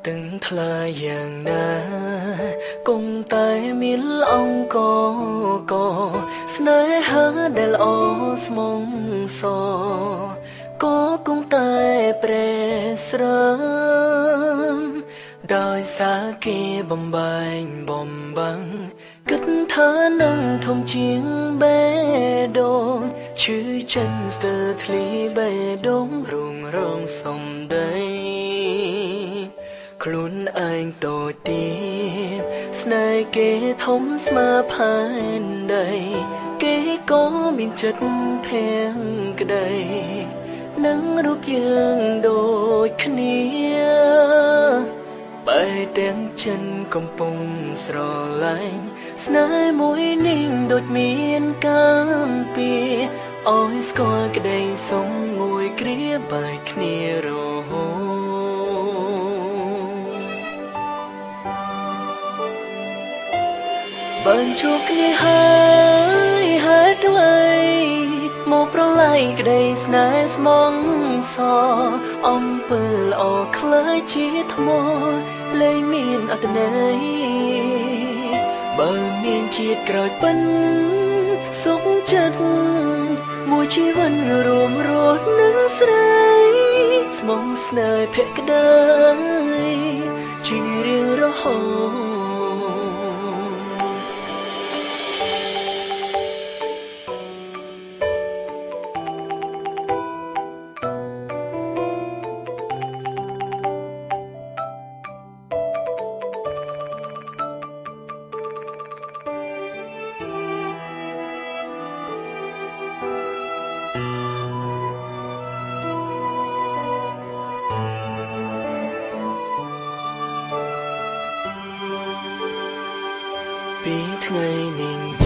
từng thla yang na cùng tay mi long có snai ha del os mong so có cùng tay presram đôi xa kia bầm băng cất thả nâng thông chiến bé đôn chữ chân sờ thli bé đống rung rong sông đâyខ្លួនឯងតូចទៀតស្នេហ៍គេធំស្មើផែនដីគេក៏មានចិត្តភាំងក្តីនឹងរូបយើងដូចគ្នាបែរទាំងចិនកំពុងស្រឡាញ់ស្នេហ៍មួយនេះដូចមានកម្មពីអោយស្គាល់ក្តីសុំមួយគ្រាបែកគ្នារហូតបានជួបគ្នាហើយហេតុអ្វីមកប្រឡាយក្តីស្នេហ៍ស្មងសអំពើល្អខ្លាយជាថ្មលែងមានអត្ថន័យបើមានជាតិក្រោយពិនសុខចិត្តមួយជីវិតរួមរស់នឹងស្រីស្មងស្នេហ៍ភក្តីជារៀងរហូតពីថ្ងៃនេះ